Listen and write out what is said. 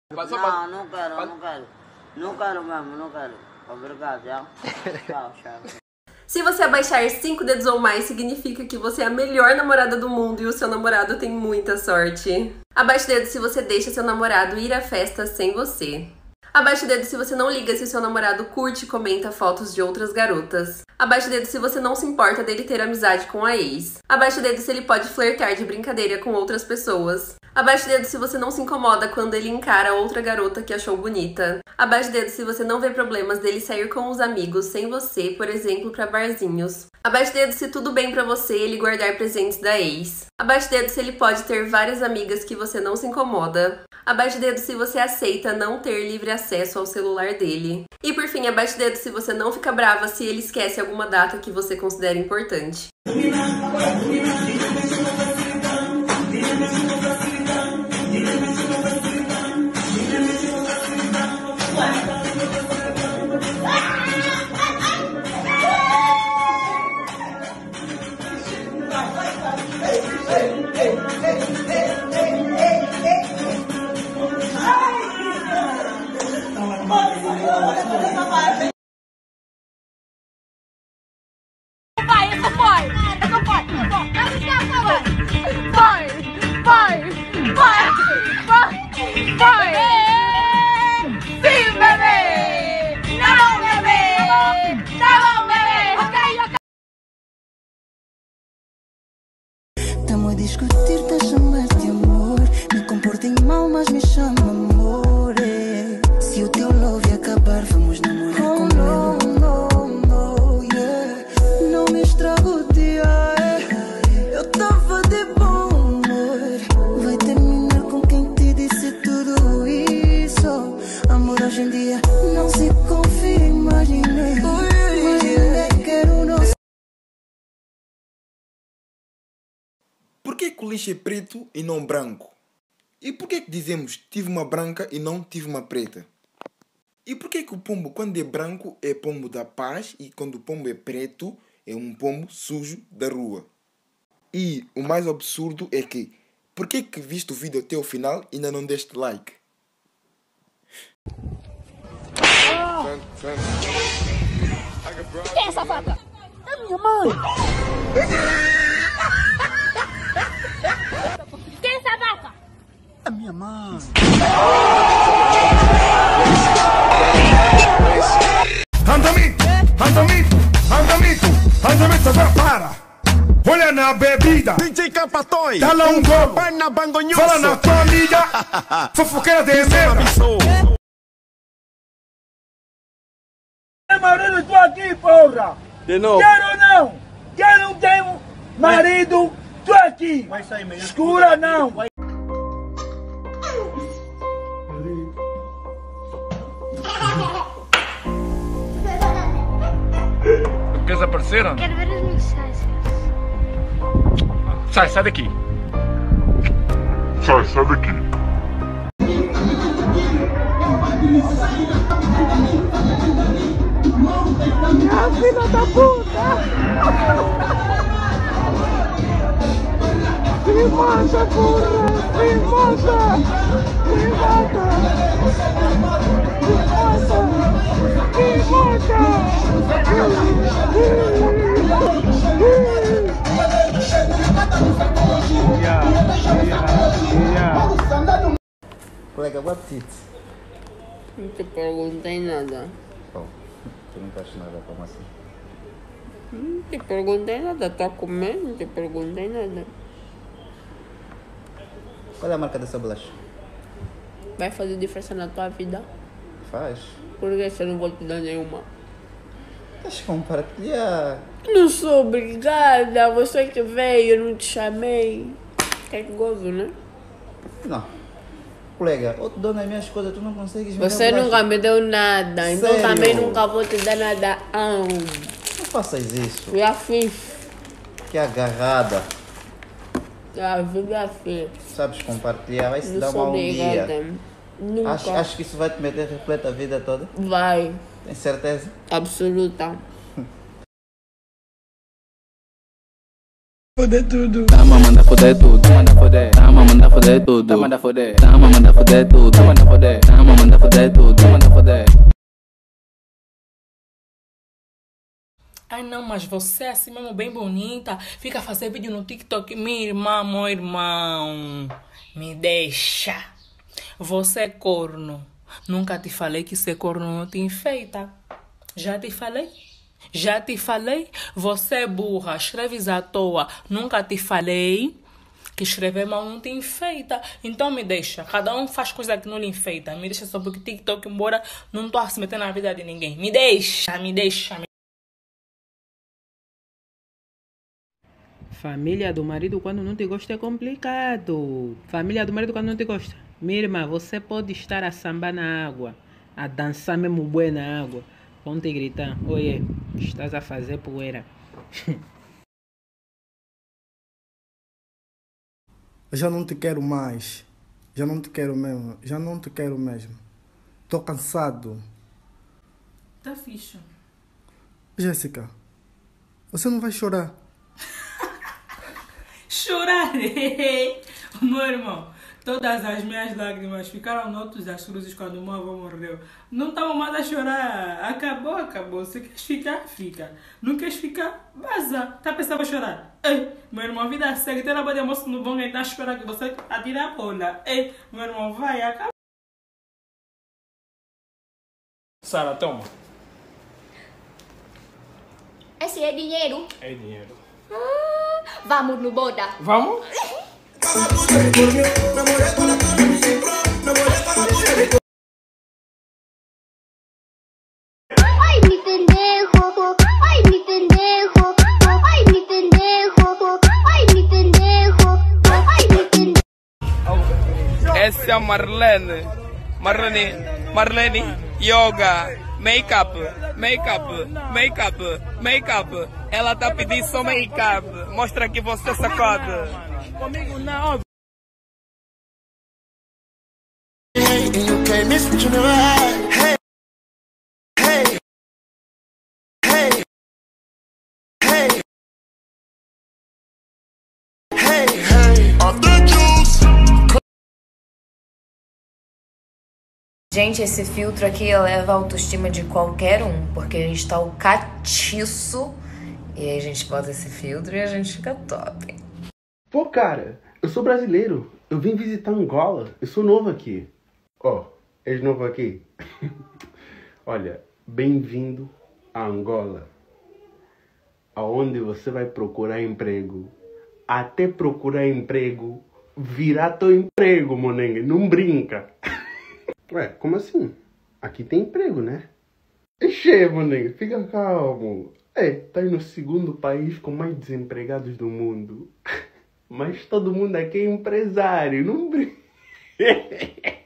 Não, não quero, não quero. Não quero mesmo, não quero. Obrigado, já. Tchau, tchau. Se você abaixar 5 dedos ou mais, significa que você é a melhor namorada do mundo e o seu namorado tem muita sorte. Abaixe o dedo se você deixa seu namorado ir à festa sem você. Abaixe o dedo se você não liga se o seu namorado curte e comenta fotos de outras garotas. Abaixe o dedo se você não se importa dele ter amizade com a ex. Abaixe o dedo se ele pode flertar de brincadeira com outras pessoas. Abaixe o dedo se você não se incomoda quando ele encara outra garota que achou bonita. Abaixe o dedo se você não vê problemas dele sair com os amigos sem você, por exemplo, pra barzinhos. Abaixe o dedo se tudo bem pra você ele guardar presentes da ex. Abaixe o dedo se ele pode ter várias amigas que você não se incomoda. Abaixe o dedo se você aceita não ter livre acesso ao celular dele. E por fim, abaixe o dedo se você não fica brava se ele esquece alguma data que você considera importante. Tamo a discutir, tá a chamar de amor. Me comportei mal, mas me chama amor. Se o teu love acabar, vamos namorar com ele. No, yeah. Não me estraga o dia, eu tava de bom humor. Vai terminar com quem te disse tudo isso. Amor hoje em dia não se confia, imaginei. Imaginei que era o nosso. Por que o lixo é preto e não branco? E por que dizemos tive uma branca e não tive uma preta? E por que o pombo, quando é branco, é pombo da paz e quando o pombo é preto, é um pombo sujo da rua? E o mais absurdo é que, por que viste o vídeo até o final e ainda não deste like? Quem é essa vaca? É minha mãe! Quem é essa vaca? É minha mãe! Andamito, agora para! Olha na bebida! DJ Capatões! Dá lá um gol! Perna bangonhoso! Fala na tua amiga! Fofoqueira de merda! Marido, tô aqui, porra! De novo! Quero ou não? Quero não tenho marido, tô aqui! Vai sair melhor. Escura não! Queres aparecer? Quero ver as mensagens. Sai daqui! Sai daqui! Ah, filha da puta! Me mata, porra! Me mata! Me mata! Me mata! Colega, what it? Não te perguntei nada. Oh, tu não estás nada, como assim? Não te perguntei nada. Tá comendo? Não te perguntei nada. Qual é a marca dessa bolacha? Vai fazer diferença na tua vida? Faz. Por que você não vou te dar nenhuma? Deixa eu compartilhar. Não sou obrigada. Você que veio, eu não te chamei. É gozo, né? Não. Colega, eu te dou nas minhas coisas, tu não consegues me dar Você bolacha. nunca me deu nada, então Sério? também nunca vou te dar nada. Não faças isso. Já fiz. Que agarrada. A vida fiz. Sabes compartilhar, vai se Não dar sou mal um obrigada. dia. Nunca. Acho que isso vai te meter repleta a vida toda? Vai. Tem certeza? Absoluta. Foder tudo. Tama, manda foder tudo. Manda foder. Tama, manda foder tudo. Manda foder. Tama, manda foder tudo. Manda foder. Tama, manda foder tudo. Manda foder. Ai não, mas você é assim mesmo bem bonita. Fica fazendo vídeo no TikTok. Minha irmã, meu irmão. Me deixa. Você é corno. Nunca te falei que ser corno não te enfeita. Já te falei? Já te falei? Você é burra, escreves à toa. Nunca te falei que escrever mal não te enfeita. Então me deixa. Cada um faz coisa que não lhe enfeita. Me deixa só porque TikTok, embora não tô a se meter na vida de ninguém. Me deixa, me deixa. Família do marido quando não te gosta é complicado. Família do marido quando não te gosta. Minha irmã, você pode estar a sambar na água, a dançar mesmo bué na água. Ponte e gritar, oiê, estás a fazer poeira. Eu já não te quero mais. Já não te quero mesmo. Já não te quero mesmo. Tô cansado. Tá fixe. Jéssica, você não vai chorar? Chorarei. Meu irmão, todas as minhas lágrimas ficaram noutros das cruzes quando o meu avô morreu. Não estava mais a chorar. Acabou, acabou. Se queres ficar, fica. Não queres ficar, vaza. Tá pensando a chorar? Ei, meu irmão, a vida segue. Tem uma de almoço no bom e tá esperando que você atire a bola. Ei, meu irmão, vai, acaba. Sara, toma. Esse é dinheiro? É dinheiro. Vamos no boda. Vamos? Ai, me pendejo. Ai, me pendejo. Ai, me pendejo. Ai, me pendejo. Ai, me pendejo. Essa é a Marlene. Marlene, yoga, make-up. Ela tá pedindo só make-up. Mostra que você sacode. Comigo não. Gente, esse filtro aqui eleva a autoestima de qualquer um, porque a gente tá o catiço e aí a gente bota esse filtro e a gente fica top. Pô, cara, eu sou brasileiro, eu vim visitar Angola, eu sou novo aqui. Ó, és novo aqui? Olha, bem-vindo a Angola, aonde você vai procurar emprego. Até procurar emprego virar teu emprego, monengue, não brinca. Ué, como assim? Aqui tem emprego, né? Enche, monengue, fica calmo. Tá aí no segundo país com mais desempregados do mundo. Mas todo mundo aqui é empresário, não brinca.